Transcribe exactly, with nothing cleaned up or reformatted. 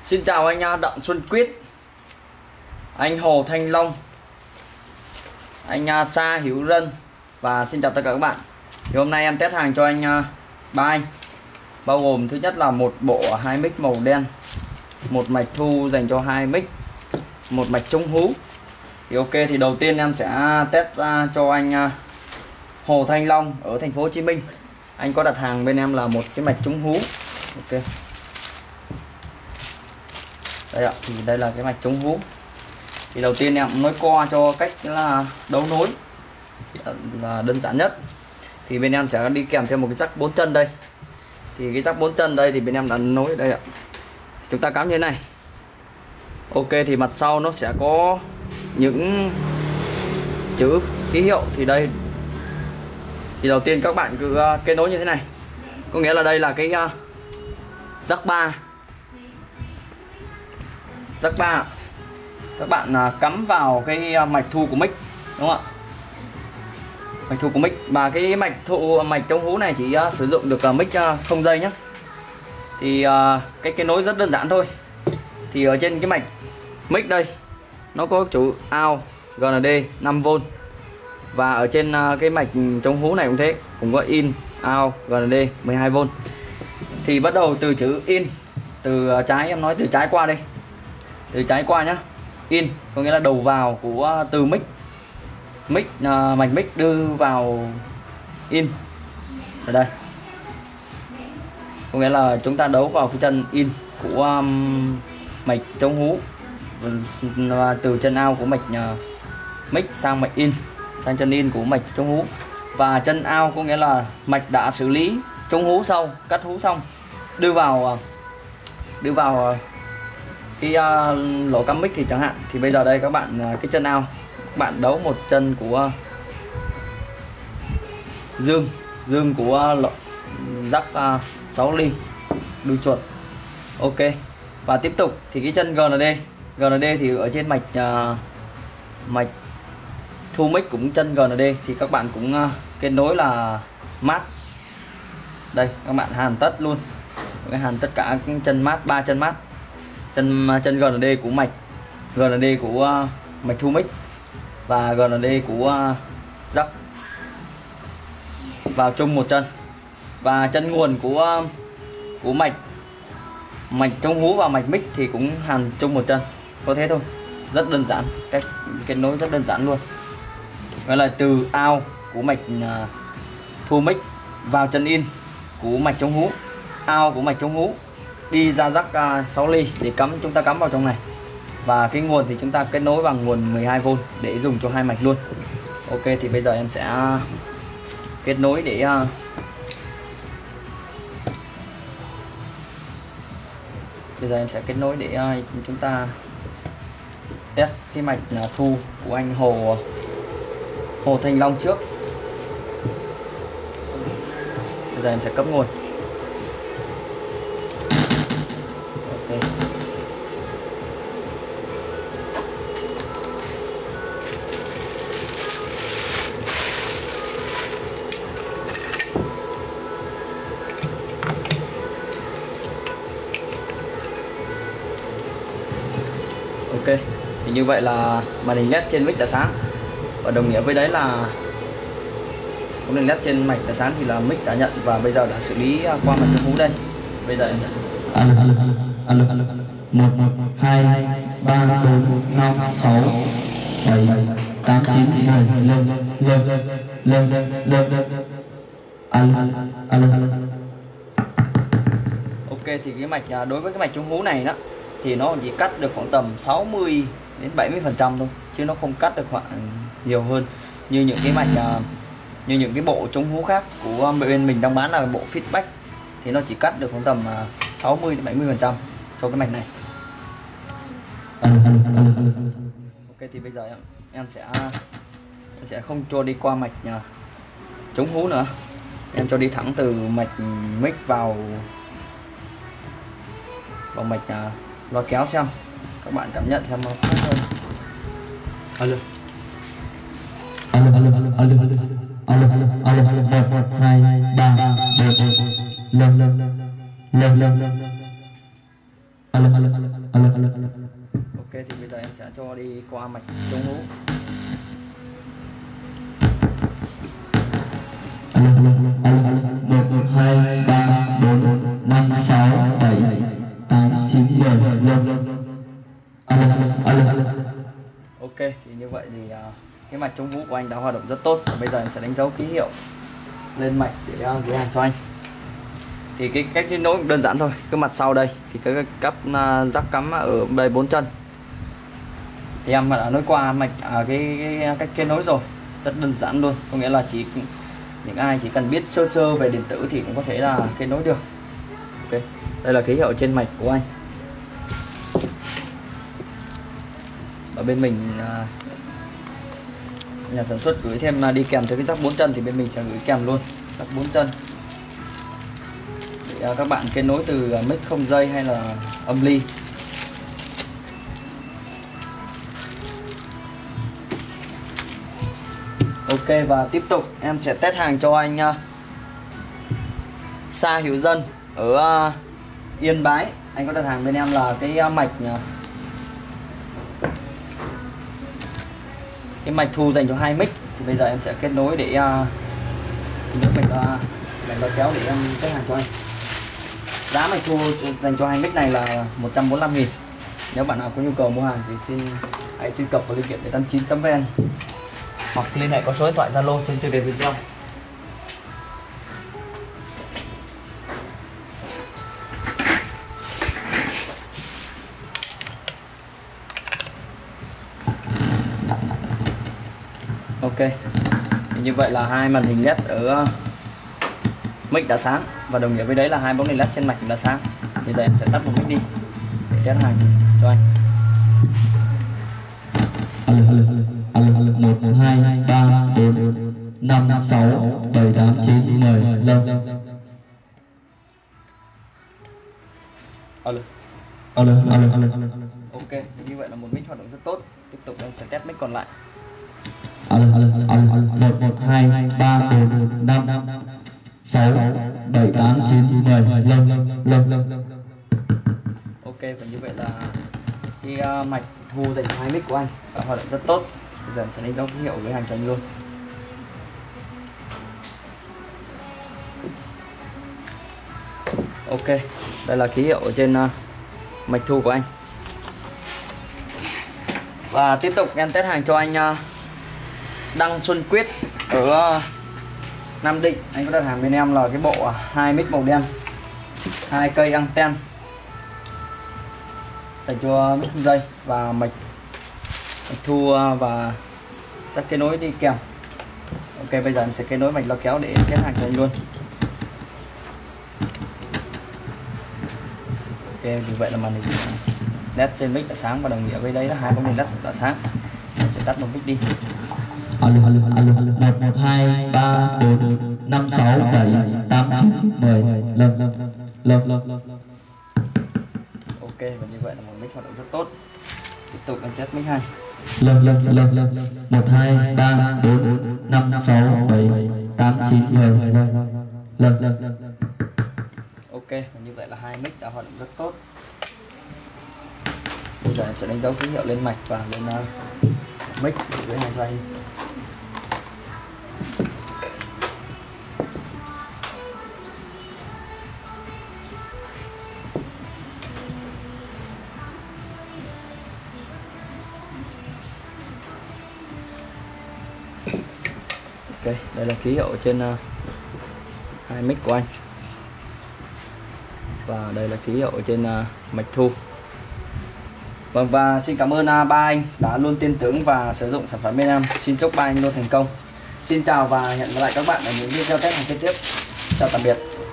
Xin chào anh Đặng Xuân Quyết, anh Hồ Thanh Long, anh Sa Hiếu Rân và xin chào tất cả các bạn. Thì hôm nay em test hàng cho anh ba anh, bao gồm thứ nhất là một bộ hai mic màu đen, một mạch thu dành cho hai mic, một mạch chống hú. Thì ok, thì đầu tiên em sẽ test cho anh Hồ Thanh Long ở thành phố Hồ Chí Minh. Anh có đặt hàng bên em là một cái mạch chống hú. Ok. Đây ạ, thì đây là cái mạch chống hú. Thì đầu tiên em nói qua cho cách là đấu nối là đơn giản nhất. Thì bên em sẽ đi kèm theo một cái jack bốn chân đây. Thì cái jack bốn chân đây thì bên em đã nối đây ạ. Chúng ta cắm như thế này. Ok, thì mặt sau nó sẽ có những chữ ký hiệu. Thì đây, thì đầu tiên các bạn cứ uh, kết nối như thế này. Có nghĩa là đây là cái uh, jack ba. Jack ba các bạn uh, cắm vào cái uh, mạch thu của mic, đúng không ạ? Mạch thu của mic, và cái mạch thu mạch chống hú này chỉ uh, sử dụng được uh, mic uh, không dây nhé. Thì uh, cái kết nối rất đơn giản thôi. Thì ở trên cái mạch mic đây nó có chữ out giê en đê năm vôn, và ở trên uh, cái mạch chống hú này cũng thế, cũng có in out giê en đê mười hai vôn. Thì bắt đầu từ chữ in, từ uh, trái, em nói từ trái qua đây, từ trái qua nhá. In có nghĩa là đầu vào của từ mic, mic uh, mạch mic đưa vào in ở đây, có nghĩa là chúng ta đấu vào cái chân in của um, mạch chống hú, và từ chân out của mạch uh, mic sang mạch in, sang chân in của mạch chống hú. Và chân out có nghĩa là mạch đã xử lý chống hú xong, cắt hú xong, đưa vào đưa vào uh, cái uh, lỗ cắm mic thì chẳng hạn. Thì bây giờ đây các bạn, uh, cái chân out các bạn đấu một chân của uh, dương dương của uh, jack uh, sáu ly đuôi chuột. Ok, và tiếp tục thì cái chân giê en đê giê en đê thì ở trên mạch uh, mạch thu mic cũng chân giê en đê thì các bạn cũng uh, kết nối là mát. Đây các bạn hàn tất luôn, cái hàn tất cả chân mát, ba chân mát, chân chân giê en đê của mạch giê en đê của uh, mạch thu mic và giê en đê của uh, jack vào chung một chân, và chân nguồn của uh, của mạch mạch chống hú và mạch mic thì cũng hàn chung một chân. Có thế thôi, rất đơn giản, cách kết nối rất đơn giản luôn. Đó là từ out của mạch uh, thu mic vào chân in của mạch chống hú, out của mạch chống hú đi ra jack uh, sáu ly để cắm, chúng ta cắm vào trong này. Và cái nguồn thì chúng ta kết nối bằng nguồn mười hai vôn để dùng cho hai mạch luôn. Ok, thì bây giờ em sẽ kết nối để uh, bây giờ em sẽ kết nối để uh, chúng ta test cái mạch uh, thu của anh Hồ Hồ Thanh Long trước. Bây giờ em sẽ cấp nguồn. Ok. Ok, thì như vậy là màn hình led trên mic đã sáng, và đồng nghĩa với đấy là màn hình led trên mạch đã sáng thì là mic đã nhận và bây giờ đã xử lý qua mạch chống hú đây. Bây giờ em sẽ alo alo alo alo một hai ba bốn năm sáu bảy tám chín mười lên lên lên lên lên alo alo alo. Ok, thì cái mạch đối với cái mạch chống hú này đó thì nó chỉ cắt được khoảng tầm sáu mươi đến bảy mươi phần trăm thôi, chứ nó không cắt được khoảng nhiều hơn như những cái mạch như những cái bộ chống hú khác của bên mình đang bán là bộ feedback, thì nó chỉ cắt được khoảng tầm sáu mươi đến bảy mươi phần trăm cho cái mạch này. Ok, thì bây giờ em em sẽ em sẽ không cho đi qua mạch chống hú nữa, em cho đi thẳng từ mạch mic vào vào mạch loa kéo xem các bạn cảm nhận xem nó khác hơn. Alo alo alo alo alo alo alo alo một hai ba bốn lên lên lên lên lên alo alo alo alo alo alo. Ok, thì bây giờ em sẽ cho đi qua mạch chống hú. Alo alo alo alo. Một hai ba bốn năm sáu bảy tám chín mười. Alo alo alo. Ok, thì như vậy thì uh, cái mạch chống hú của anh đã hoạt động rất tốt. Và bây giờ em sẽ đánh dấu ký hiệu lên mạch để uh, gửi hàng cho anh. Thì cái cách kết nối đơn giản thôi. Cái mặt sau đây thì cái cắp uh, rắc cắm ở đây bốn chân. Thì em đã nối qua mạch à, cái, cái cách kết nối rồi, rất đơn giản luôn. Có nghĩa là chỉ những ai chỉ cần biết sơ sơ về điện tử thì cũng có thể là kết nối được. Ok, đây là ký hiệu trên mạch của anh. Ở bên mình à, nhà sản xuất gửi thêm đi kèm tới cái rắc bốn chân, thì bên mình sẽ gửi kèm luôn rắc bốn chân để các bạn kết nối từ mic không dây hay là âm ly. Ok, và tiếp tục em sẽ test hàng cho anh uh, Sa Hiếu Dân ở uh, Yên Bái. Anh có đặt hàng bên em là cái uh, mạch uh, cái mạch thu dành cho hai mic. Thì bây giờ em sẽ kết nối để uh, nước mình uh, mình lo kéo để em test hàng cho anh. Giá mạch thu dành cho hai mic này là một trăm bốn mươi lăm nghìn. Nếu bạn nào có nhu cầu mua hàng thì xin hãy truy cập vào linh kiện bảy tám chín chấm vn hoặc liên hệ có số điện thoại Zalo trên tiêu đề video. Ok, thì như vậy là hai màn hình led ở mic đã sáng, và đồng nghĩa với đấy là hai bóng đèn led trên mạch đã sáng. Bây giờ em sẽ tắt một mic đi để test hàng cho anh. Alo alo alo alo. Một hai ba bốn năm sáu bảy tám chín mười. Lâu. Alo Alo alo alo. Ok, như vậy là một mic hoạt động rất tốt. Tiếp tục em sẽ test mic còn lại. Alo alo alo. Một một hai ba bốn năm sáu bảy tám chín mười. Lâu lâu lâu. Ok, và như vậy là cái uh, mạch thu dành cho hai mic của anh đã hoạt động rất tốt. Bây giờ em sẽ đánh dấu ký hiệu với hàng cho anh luôn. Ok, đây là ký hiệu ở trên uh, mạch thu của anh. Và tiếp tục em test hàng cho anh uh, Đăng Xuân Quyết ở uh, Nam Định. Anh có đặt hàng bên em là cái bộ uh, hai mic màu đen, hai cây anten dành cho mic không dây và mạch, mạch thu uh, và sẽ kết nối đi kèm. Ok, bây giờ em sẽ kết nối mạch lo kéo để test hàng cho anh luôn. Ok, như vậy là màn hình led trên mic đã sáng, và đồng nghĩa với đấy là hai bóng đèn led đã sáng. Em sẽ tắt một mic đi. Alo alo alo. Một một hai ba bốn năm sáu bảy tám chín mười. Lâu lâu lâu lâu. Ok, và như vậy là một mic hoạt động rất tốt. Tiếp tục em test mic hai. Lâu lâu lâu lâu. Một hai ba bốn năm sáu bảy tám chín mười. Lâu lâu lâu. Ok, và như vậy là hai mic đã hoạt động rất tốt. Bây giờ em sẽ đánh dấu ký hiệu lên mạch và lên uh, mic với hai cho anh. Ok, đây là ký hiệu ở trên uh, hai mic của anh. Và đây là ký hiệu ở trên uh, mạch thu. Vâng, và xin cảm ơn uh, ba anh đã luôn tin tưởng và sử dụng sản phẩm bên em. Xin chúc ba anh luôn thành công. Xin chào và hẹn gặp lại các bạn ở những video test hàng kế tiếp. Chào tạm biệt.